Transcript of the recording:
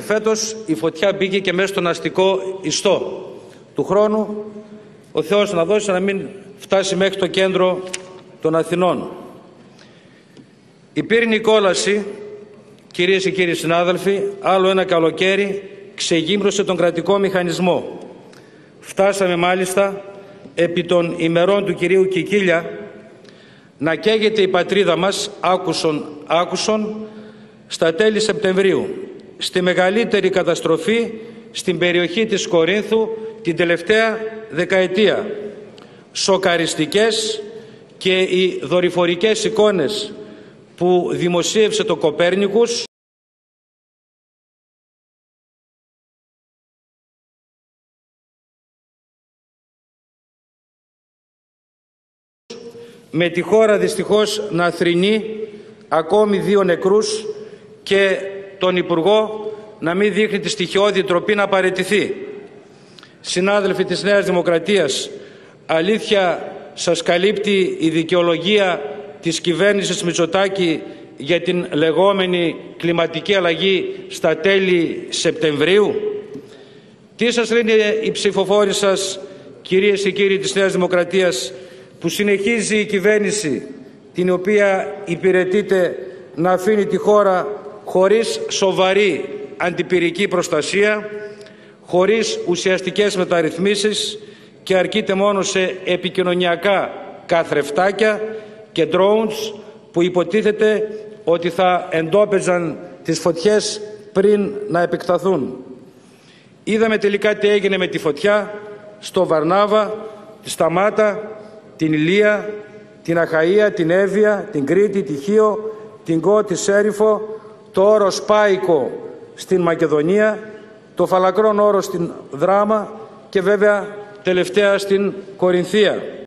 φέτος η φωτιά μπήκε και μέσα στον αστικό ιστό. Του χρόνου ο Θεός να δώσει να μην φτάσει μέχρι το κέντρο των Αθηνών. Η πύρινη κόλαση, κυρίες και κύριοι συνάδελφοι, άλλο ένα καλοκαίρι ξεγύμνωσε τον κρατικό μηχανισμό. Φτάσαμε μάλιστα επί των ημερών του κυρίου Κικίλια να καίγεται η πατρίδα μας άκουσον στα τέλη Σεπτεμβρίου, στη μεγαλύτερη καταστροφή στην περιοχή της Κορίνθου την τελευταία δεκαετία. Σοκαριστικές και οι δορυφορικές εικόνες που δημοσίευσε το Κοπέρνικους με τη χώρα δυστυχώς να θρηνεί ακόμη 2 νεκρούς και τον Υπουργό να μην δείχνει τη στοιχειώδη τροπή να παραιτηθεί. Συνάδελφοι της Νέας Δημοκρατίας, αλήθεια σας καλύπτει η δικαιολογία της κυβέρνησης Μητσοτάκη για την λεγόμενη κλιματική αλλαγή στα τέλη Σεπτεμβρίου? Τι σας λένε οι ψηφοφόροι σας, κυρίες και κύριοι της Νέας Δημοκρατίας, που συνεχίζει η κυβέρνηση την οποία υπηρετείται να αφήνει τη χώρα χωρίς σοβαρή αντιπυρική προστασία, χωρίς ουσιαστικές μεταρρυθμίσεις και αρκείται μόνο σε επικοινωνιακά καθρεφτάκια και drones που υποτίθεται ότι θα εντόπιζαν τις φωτιές πριν να επεκταθούν. Είδαμε τελικά τι έγινε με τη φωτιά στο Βαρνάβα, τη Σταμάτα, την Ηλία, την Αχαΐα, την Εύβοια, την Κρήτη, τη Χίο, την Κο, τη Σέριφο, το όρος Πάικο στην Μακεδονία, το Φαλακρόν όρος στην Δράμα και βέβαια τελευταία στην Κορινθία.